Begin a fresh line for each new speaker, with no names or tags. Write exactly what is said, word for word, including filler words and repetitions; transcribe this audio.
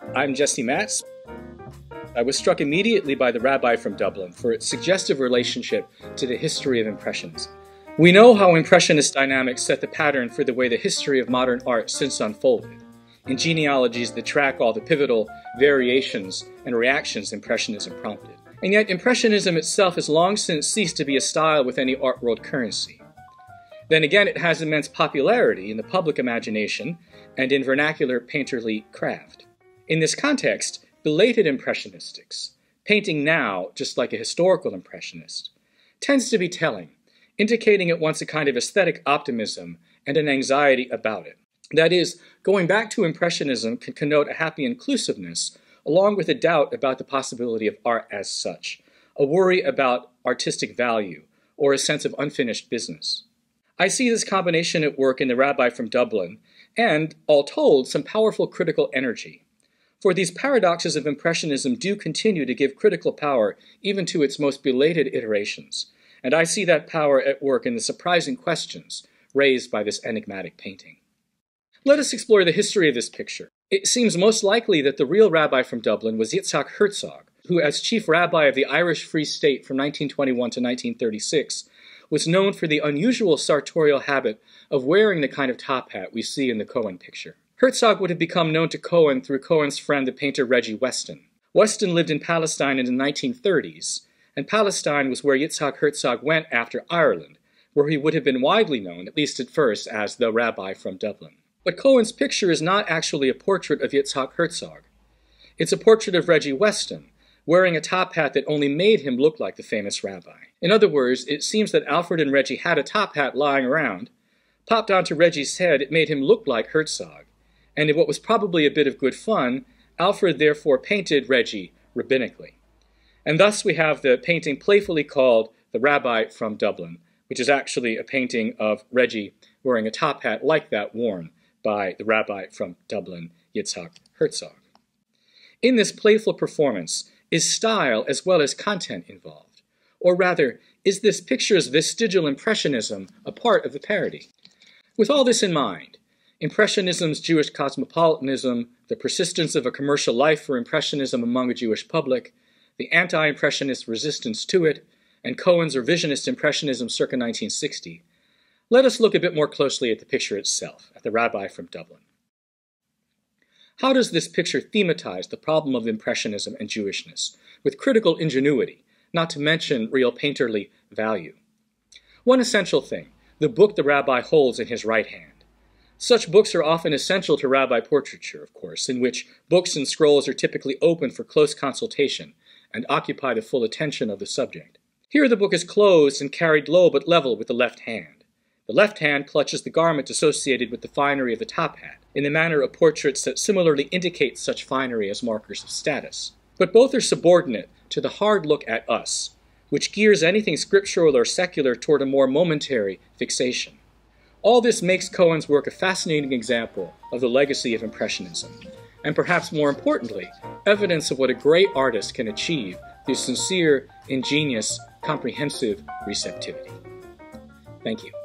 I'm Jesse Matz. I was struck immediately by The Rabbi from Dublin for its suggestive relationship to the history of Impressionism. We know how Impressionist dynamics set the pattern for the way the history of modern art since unfolded, in genealogies that track all the pivotal variations and reactions Impressionism prompted. And yet Impressionism itself has long since ceased to be a style with any art world currency. Then again, it has immense popularity in the public imagination and in vernacular painterly craft. In this context, belated Impressionistics, painting now just like a historical impressionist, tends to be telling, indicating at once a kind of aesthetic optimism and an anxiety about it. That is, going back to Impressionism can connote a happy inclusiveness, along with a doubt about the possibility of art as such, a worry about artistic value, or a sense of unfinished business. I see this combination at work in The Rabbi from Dublin, and, all told, some powerful critical energy. For these paradoxes of Impressionism do continue to give critical power even to its most belated iterations, and I see that power at work in the surprising questions raised by this enigmatic painting. Let us explore the history of this picture. It seems most likely that the real Rabbi from Dublin was Yitzhak Herzog, who, as chief rabbi of the Irish Free State from nineteen twenty-one to nineteen thirty-six, was known for the unusual sartorial habit of wearing the kind of top hat we see in the Cohen picture. Herzog would have become known to Cohen through Cohen's friend, the painter Reggie Weston. Weston lived in Palestine in the nineteen thirties, and Palestine was where Yitzhak Herzog went after Ireland, where he would have been widely known, at least at first, as the Rabbi from Dublin. But Cohen's picture is not actually a portrait of Yitzhak Herzog. It's a portrait of Reggie Weston, wearing a top hat that only made him look like the famous rabbi. In other words, it seems that Alfred and Reggie had a top hat lying around. Popped onto Reggie's head, it made him look like Herzog. And in what was probably a bit of good fun, Alfred therefore painted Reggie rabbinically. And thus we have the painting playfully called The Rabbi from Dublin, which is actually a painting of Reggie wearing a top hat like that worn by the Rabbi from Dublin, Yitzhak Herzog. In this playful performance, is style as well as content involved? Or rather, is this picture's vestigial impressionism a part of the parody? With all this in mind, Impressionism's Jewish cosmopolitanism, the persistence of a commercial life for Impressionism among a Jewish public, the anti-Impressionist resistance to it, and Cohen's revisionist Impressionism circa nineteen sixty, let us look a bit more closely at the picture itself, at the Rabbi from Dublin. How does this picture thematize the problem of Impressionism and Jewishness, with critical ingenuity, not to mention real painterly value? One essential thing, the book the Rabbi holds in his right hand. Such books are often essential to Rabbi portraiture, of course, in which books and scrolls are typically open for close consultation and occupy the full attention of the subject. Here the book is closed and carried low but level with the left hand. The left hand clutches the garment associated with the finery of the top hat, in the manner of portraits that similarly indicate such finery as markers of status. But both are subordinate to the hard look at us, which gears anything scriptural or secular toward a more momentary fixation. All this makes Cohen's work a fascinating example of the legacy of Impressionism, and perhaps more importantly, evidence of what a great artist can achieve through sincere, ingenious, comprehensive receptivity. Thank you.